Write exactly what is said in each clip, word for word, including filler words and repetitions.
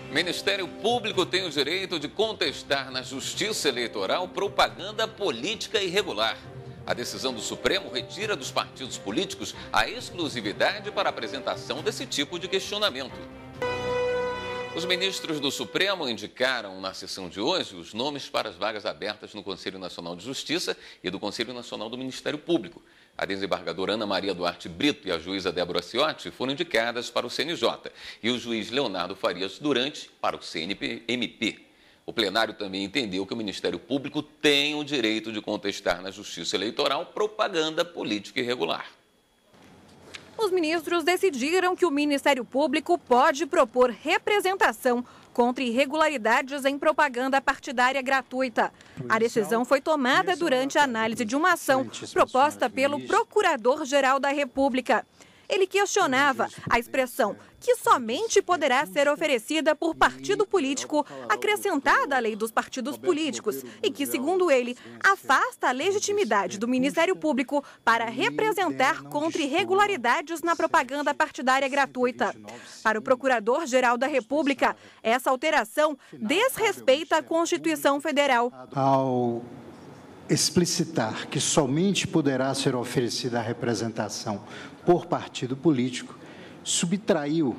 O Ministério Público tem o direito de contestar na Justiça Eleitoral propaganda política irregular. A decisão do Supremo retira dos partidos políticos a exclusividade para a apresentação desse tipo de questionamento. Os ministros do Supremo indicaram na sessão de hoje os nomes para as vagas abertas no Conselho Nacional de Justiça e do Conselho Nacional do Ministério Público. A desembargadora Ana Maria Duarte Brito e a juíza Débora Ciotti foram indicadas para o C N J e o juiz Leonardo Farias Durante para o C N M P. O plenário também entendeu que o Ministério Público tem o direito de contestar na Justiça Eleitoral propaganda política irregular. Os ministros decidiram que o Ministério Público pode propor representação contra irregularidades em propaganda partidária gratuita. A decisão foi tomada durante a análise de uma ação proposta pelo Procurador-Geral da República. Ele questionava a expressão que somente poderá ser oferecida por partido político acrescentada à lei dos partidos políticos e que, segundo ele, afasta a legitimidade do Ministério Público para representar contra irregularidades na propaganda partidária gratuita. Para o Procurador-Geral da República, essa alteração desrespeita a Constituição Federal. Ao explicitar que somente poderá ser oferecida a representação por partido político, subtraiu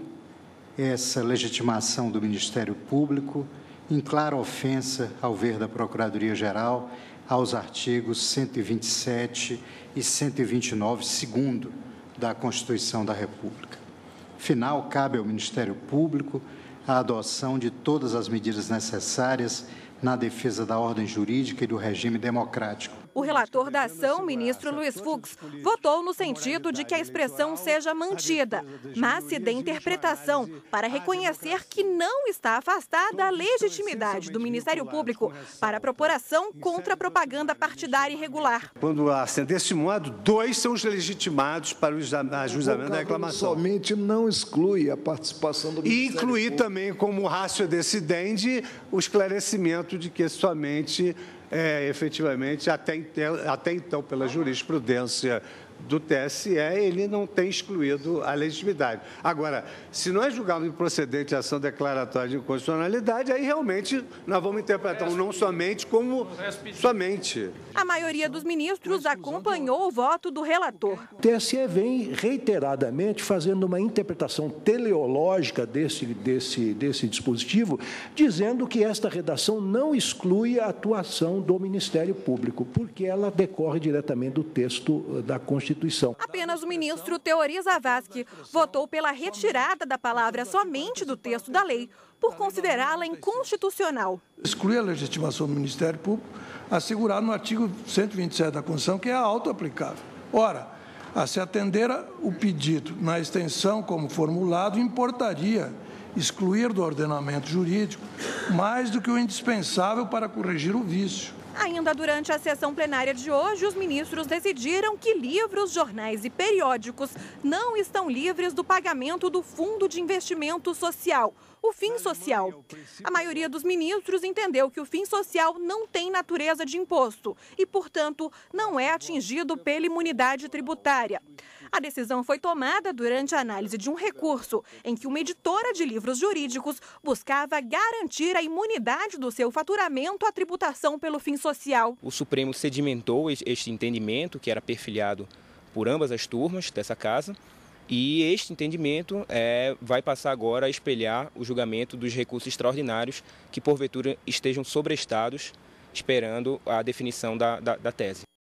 essa legitimação do Ministério Público em clara ofensa, ao ver da Procuradoria-Geral, aos artigos cento e vinte e sete e cento e vinte e nove, segundo da Constituição da República. Afinal, cabe ao Ministério Público a adoção de todas as medidas necessárias na defesa da ordem jurídica e do regime democrático. O relator da ação, ministro Luiz Fux, votou no sentido de que a expressão seja mantida, mas se dê interpretação para reconhecer que não está afastada a legitimidade do Ministério Público para propor ação contra a propaganda partidária irregular. Quando há desse modo, dois são os legitimados para o ajuizamento da reclamação. Somente não exclui a participação do Ministério Público. E incluir também como ratio decidente o esclarecimento de que somente É, efetivamente, até então, até então, pela jurisprudência do T S E, ele não tem excluído a legitimidade. Agora, se nós julgarmos improcedente a ação declaratória de inconstitucionalidade, aí realmente nós vamos interpretar não somente como somente. A maioria dos ministros acompanhou o voto do relator. O T S E vem reiteradamente fazendo uma interpretação teleológica desse, desse, desse dispositivo, dizendo que esta redação não exclui a atuação do Ministério Público, porque ela decorre diretamente do texto da Constituição. Apenas o ministro Teori Zavascki votou pela retirada da palavra somente do texto da lei, por considerá-la inconstitucional. Excluir a legitimação do Ministério Público, assegurado no artigo cento e vinte e sete da Constituição, que é auto-aplicável. Ora, a se atender o pedido na extensão como formulado, importaria excluir do ordenamento jurídico mais do que o indispensável para corrigir o vício. Ainda durante a sessão plenária de hoje, os ministros decidiram que livros, jornais e periódicos não estão livres do pagamento do Fundo de Investimento Social, o Fim Social. A maioria dos ministros entendeu que o Fim Social não tem natureza de imposto e, portanto, não é atingido pela imunidade tributária. A decisão foi tomada durante a análise de um recurso em que uma editora de livros jurídicos buscava garantir a imunidade do seu faturamento à tributação pelo Fim Social. O Supremo sedimentou este entendimento, que era perfilhado por ambas as turmas dessa casa, e este entendimento é, vai passar agora a espelhar o julgamento dos recursos extraordinários que, porventura, estejam sobrestados, esperando a definição da, da, da tese.